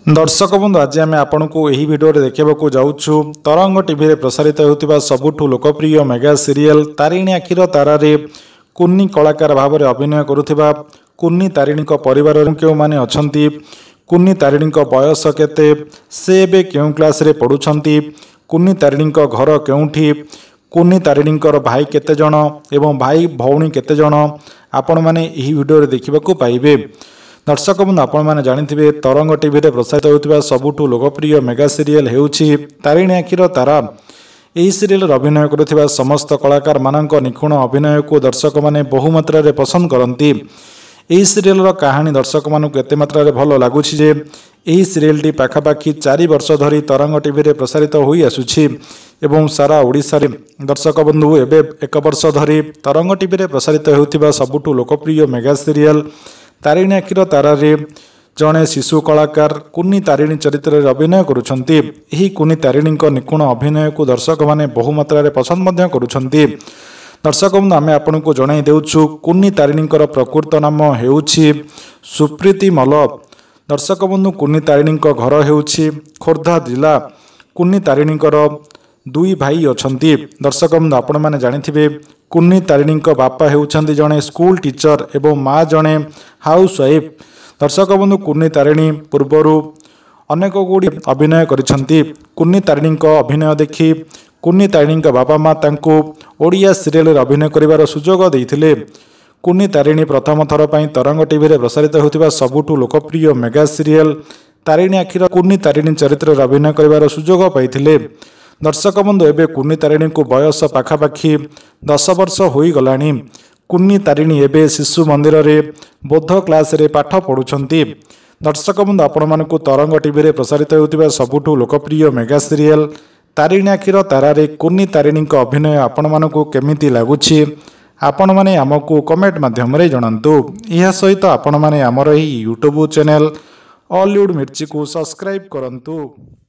दर्शक बंधु आज आम आपण को यही भिडियो देखा जाऊँ तरंग टीवी रे प्रसारित होता सबुठु लोकप्रिय मेगा सीरियल तारिणी आखिर तारारे कुन्नी कलाकार भाव में अभिनय करुवा कुन्नी तारिणी परिवार क्यों माने अछंती कुन्नी तारिणी बयस केते से एबे क्यों क्लास रे पढ़ुछंती कुन्नी तारिणी घर केउठी कुन्नी तारिणी भाई केते जण एवं भाई भौणी केते जण आपण माने यही भिडियो देखा पाइबे। दर्शक बंधु आपण मैंने जानी तरंग टीवी रे प्रसारित होता सबुठु लोकप्रिय मेगा सीरियल हेउछि तारिणी आखिर तारा। यही सीरियल अभिनय करुवा समस्त कलाकार मानक निखुण अभिनय को दर्शक माने बहु मात्रा रे पसंद करती। यही सीरियल कहानी दर्शक मानक एते मात्रा रे भल लगुछि जे यही सीरियल टी पाखापाखि 4 वर्ष धरी तरंग टीवी रे प्रसारित होई आसुछि एवं सारा ओडिशा रे दर्शक बंधु एबे 1 वर्ष धरी तरंग टीवी रे प्रसारित होता सबुठु लोकप्रिय मेगा सीरियल तारिणी आखिर तारारे जड़े शिशु कलाकार कुन्नी तारिणी चरित्र में अभिनय करुछंती। यही कुन्नी तारिणी निखुण अभिनय को दर्शक माने बहु मात्रा रे पसंद मध्य करुछंती। दर्शक बंधु आमे आपन को जणाई देउछु कुन्नी तारिणी प्रकृत नाम हेउछि सुप्रीति मल्ल। दर्शक बंधु कुन्नी तारिणी घर हेउछि खोर्धा जिला। कुन्नी तारिणी 2 भाई अछंती। दर्शक बंधु आपण माने जानिथिबे कुन्नी तारिणी बापा हेउछंती जणे स्कूल टीचर एवं माँ जणे हाउस वाइफ। दर्शक बंधु कुन्नी तारिणी पूर्वर अनेक गुड़ी अभिनय करिसंती। कुन्नी तारिणी अभिनय देखि कुन्नी तारिणी बापा माँ तांको ओडिया सीरियल अभिनय करिवार सुजोग देइथिले। कुन्नी तारिणी प्रथम थर पई तरंग टीवी रे प्रसारित होतिबा सबुठु लोकप्रिय मेगा सीरियल तारिणी आखिर कुन्नी तारिणी चरित्र अभिनय करिवार सुजोग पाइथिले। दर्शक बंधु एबे कुन्नी तारिणी को बयस पाखापाखि 10 वर्ष होई गलानी। कुन्नी तारिणी एबे शिशु मंदिर रे बोध क्लास रे पाठ पढ़ुछंती। दर्शक बंधु आपण मानकु तरंग टीवी रे प्रसारित होतिबा सबुठु लोकप्रिय मेगा सीरियल तारिणी आखिर तारारे कुन्नी तारिणी अभिनय आपण मानकु केमिति लागुछि आपण माने हमकु कमेंट माध्यम रे जणांतु। इहा सहित आपण माने हमर एही यूट्यूब चैनल हॉलीवुड मिर्ची को सब्सक्राइब करंतु।